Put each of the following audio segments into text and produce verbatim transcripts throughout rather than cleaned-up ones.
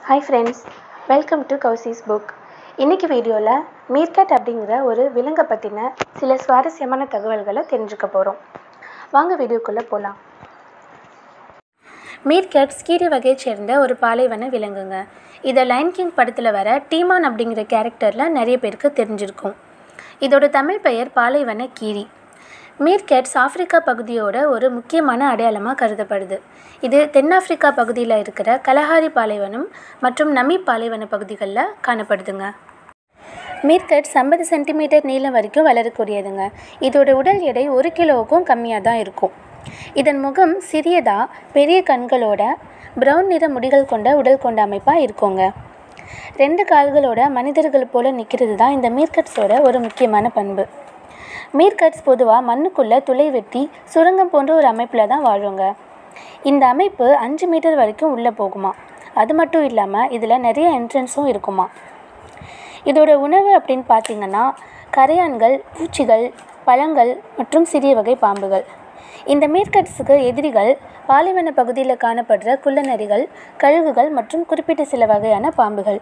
Hi friends, welcome to Kausi's book. இன்னைக்கு வீடியோல மீர்கட் அப்படிங்கிற ஒரு விலங்கை பத்தின சில சுவாரஸ்யமான தகவல்களை தெரிஞ்சுக்க போறோம். வாங்க வீடியோக்குள்ள போலாம். மீர்கட் ஸ்கீரி வகையை சேர்ந்த ஒரு பாலைவன விலங்குங்க. இதை லைன் கிங் படத்துல வர டீமான் அப்படிங்கிற கேரக்டர்ல நிறைய பேருக்கு தெரிஞ்சிருக்கும். இதோட தமிழ் பெயர் பாலைவன கீரி. மீர்கட்ஸ் ஆப்பிரிக்கா பகுதியோட ஒரு முக்கியமான அடையாளமாக கருதப்படுது. இது தென்னாப்பிரிக்கா பகுதியில் இருக்கிற கலஹாரி பாலைவனம் மற்றும் நமி பாலைவன பகுதிகளில் காணப்படுதுங்க. மீர்கட்ஸ் ஐம்பது சென்டிமீட்டர் நீளம் வரைக்கும் வளரக்கூடியதுங்க. இதோட உடல் எடை ஒரு கிலோவுக்கும் கம்மியாக தான் இருக்கும். இதன் முகம் சிறியதாக பெரிய கண்களோட ப்ரௌன் நிற முடிகள் கொண்ட உடல் கொண்ட அமைப்பாக இருக்குங்க. ரெண்டு கால்களோட மனிதர்கள் போல நிற்கிறது தான் இந்த மீர்கட்ஸோட ஒரு முக்கியமான பண்பு. மீர்கட்ஸ் பொதுவாக மண்ணுக்குள்ளே துளை வெட்டி சுரங்கம் போன்ற ஒரு அமைப்பில் தான் வாழுங்க. இந்த அமைப்பு அஞ்சு மீட்டர் வரைக்கும் உள்ளே போகுமா. அது மட்டும் இல்லாமல் இதில் நிறைய என்ட்ரன்ஸும் இருக்குமா. இதோட உணவு அப்படின்னு பார்த்திங்கன்னா கரையான்கள், பூச்சிகள், பழங்கள் மற்றும் சிறிய வகை பாம்புகள். இந்த மீர்கட்ஸுக்கு எதிரிகள் பாலைவன பகுதியில் காணப்படுற குள்ளநரிகள், கழுகுகள் மற்றும் குறிப்பிட்ட சில வகையான பாம்புகள்.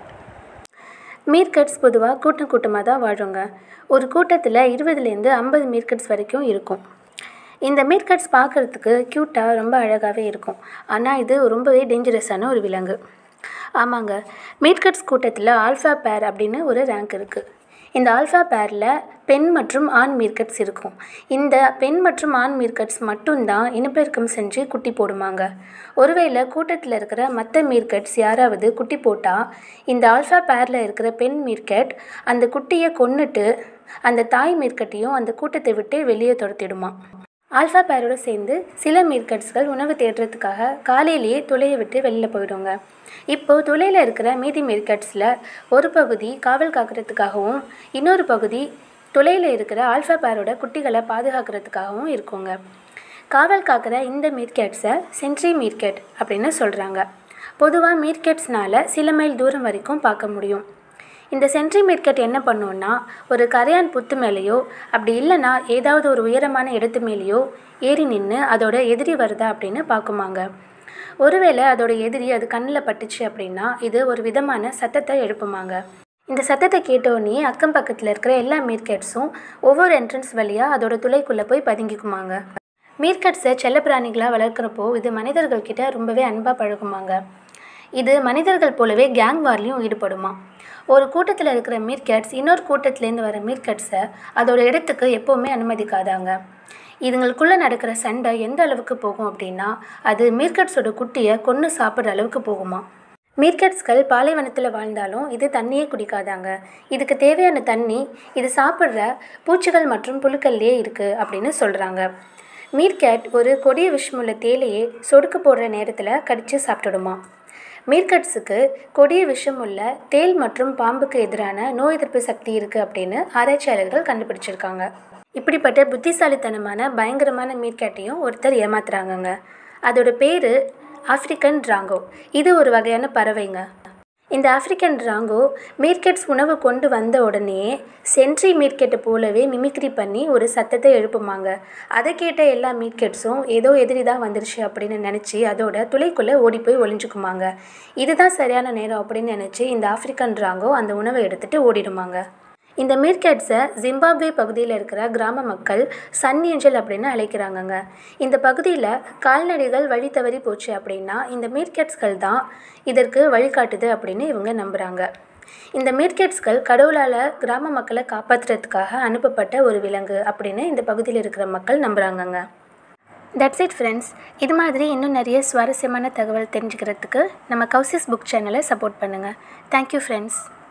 மீர்கட்ஸ் பொதுவாக கூட்டம் கூட்டமாக தான் வாழுங்க. ஒரு கூட்டத்தில் இருபதுலேருந்து ஐம்பது மீர்கட்ஸ் வரைக்கும் இருக்கும். இந்த மீர்கட்ஸ் பார்க்குறதுக்கு க்யூட்டாக ரொம்ப அழகாகவே இருக்கும். ஆனால் இது ரொம்பவே டேஞ்சரஸான ஒரு விலங்கு. ஆமாங்க, மீர்கட்ஸ் கூட்டத்தில் ஆல்ஃபா பேர் அப்படின்னு ஒரு ரேங்க் இருக்குது. இந்த ஆல்ஃபா பேரில் பெண் மற்றும் ஆண் மீர்கட்ஸ் இருக்கும். இந்த பெண் மற்றும் ஆண் மீர்கட்ஸ் மட்டும்தான் இனப்பெருக்கம் செஞ்சு குட்டி போடுமாங்க. ஒருவேளை கூட்டத்தில் இருக்கிற மற்ற மீர்கட்ஸ் யாராவது குட்டி போட்டால் இந்த ஆல்ஃபா பேரில் இருக்கிற பெண் மீர்கட் அந்த குட்டியை கொன்னுட்டு அந்த தாய் மீர்கட்டையும் அந்த கூட்டத்தை விட்டு வெளியே துரத்திடுமா. ஆல்ஃபா பேரோடு சேர்ந்து சில மீர்கட்ஸ்கள் உணவு தேடுறதுக்காக காலையிலேயே துளையை விட்டு வெளியில் போயிடுங்க. இப்போது துளையில் இருக்கிற மீதி மீர்கட்ஸில் ஒரு பகுதி காவல் காக்கிறதுக்காகவும் இன்னொரு பகுதி துளையில் இருக்கிற ஆல்ஃபா பேரோட குட்டிகளை பாதுகாக்கிறதுக்காகவும் இருக்குங்க. காவல் காக்கிற இந்த மீர்கட்ஸை சென்ட்ரி மீர்கட் அப்படின்னு சொல்கிறாங்க. பொதுவாக மீர்கட்ஸ்னால் சில மைல் தூரம் வரைக்கும் பார்க்க முடியும். இந்த சென்ட்ரி மீர்கட் என்ன பண்ணுன்னா ஒரு கரையான் புத்து மேலேயோ அப்படி இல்லைன்னா ஏதாவது ஒரு உயரமான இடத்து மேலேயோ ஏறி நின்று அதோட எதிரி வருதா அப்படின்னு பார்க்குமாங்க. ஒருவேளை அதோட எதிரி அது கண்ணில் பட்டுச்சு அப்படின்னா இது ஒரு விதமான சத்தத்தை எழுப்புமாங்க. இந்த சத்தத்தை கேட்டோடனே அக்கம் பக்கத்தில் இருக்கிற எல்லா மீர்கட்ஸும் ஒவ்வொரு என்ட்ரன்ஸ் வழியாக அதோட துளைக்குள்ளே போய் பதுங்கிக்குமாங்க. மீர்கட்ஸை செல்லப்பிராணிகளாக வளர்க்குறப்போ இது மனிதர்கள்கிட்ட ரொம்பவே அன்பாக பழகுமாங்க. இது மனிதர்கள் போலவே கேங் வார்லையும் ஈடுபடுமா. ஒரு கூட்டத்தில் இருக்கிற மீர்கட்ஸ் இன்னொரு கூட்டத்துலேருந்து வர மீர்கட்ஸை அதோட இடத்துக்கு எப்போவுமே அனுமதிக்காதாங்க. இதுங்களுக்குள்ளே நடக்கிற சண்டை எந்த அளவுக்கு போகும் அப்படின்னா அது மீர்கட்ஸோட குட்டியை கொன்று சாப்பிட்ற அளவுக்கு போகுமா. மீர்கட்ஸ்கள் பாலைவனத்தில் வாழ்ந்தாலும் இது தண்ணியே குடிக்காதாங்க. இதுக்கு தேவையான தண்ணி இது சாப்பிட்ற பூச்சிகள் மற்றும் புழுக்கள்லேயே இருக்குது அப்படின்னு சொல்கிறாங்க. மீர்கட் ஒரு கொடிய விஷமுள்ள தேலையே சொடுக்கு போடுற நேரத்தில் கடித்து சாப்பிட்டுடுமா. மீர்கட்ஸுக்கு கொடிய விஷமுள்ள தேல் மற்றும் பாம்புக்கு எதிரான நோய் எதிர்ப்பு சக்தி இருக்குது அப்படின்னு ஆராய்ச்சியாளர்கள் கண்டுபிடிச்சிருக்காங்க. இப்படிப்பட்ட புத்திசாலித்தனமான பயங்கரமான மீர்கட்டையும் ஒருத்தர் ஏமாத்துறாங்கங்க. அதோட பேர் ஆஃப்ரிக்கன் டிராங்கோ. இது ஒரு வகையான பறவைங்க. இந்த ஆஃப்ரிக்கன் டிராங்கோ மீர்கட்ஸ் உணவு கொண்டு வந்த உடனே சென்ட்ரி மீர்கெட்டை போலவே மிமிக்ரி பண்ணி ஒரு சத்தத்தை எழுப்புமாங்க. அதை கேட்ட எல்லா மீர்கட்ஸும் ஏதோ எதிரி தான் வந்துருச்சு அப்படின்னு நினச்சி அதோட துளைக்குள்ளே ஓடி போய் ஒளிஞ்சுக்குமாங்க. இதுதான் சரியான நேரம் அப்படின்னு நினச்சி இந்த ஆஃப்ரிக்கன் டிராங்கோ அந்த உணவை எடுத்துகிட்டு ஓடிடுமாங்க. இந்த மீர்கட்ஸை ஜிம்பாப்வே பகுதியில் இருக்கிற கிராம மக்கள் சன் ஏஞ்சல் அப்படின்னு அழைக்கிறாங்கங்க. இந்த பகுதியில் கால்நடைகள் வழி தவறி போச்சு அப்படின்னா இந்த மீர்கட்ஸ்கள் தான் இதற்கு வழிகாட்டுது அப்படின்னு இவங்க நம்புகிறாங்க. இந்த மீர்கட்ஸ்கள் கடவுளால் கிராம மக்களை காப்பாற்றுறதுக்காக அனுப்பப்பட்ட ஒரு விலங்கு அப்படின்னு இந்த பகுதியில் இருக்கிற மக்கள் நம்புகிறாங்கங்க. That's it friends. இது மாதிரி இன்னும் நிறைய சுவாரஸ்யமான தகவல் தெரிஞ்சுக்கிறதுக்கு நம்ம கௌசிஸ் புக் சேனலை சப்போர்ட் பண்ணுங்கள். Thank you friends.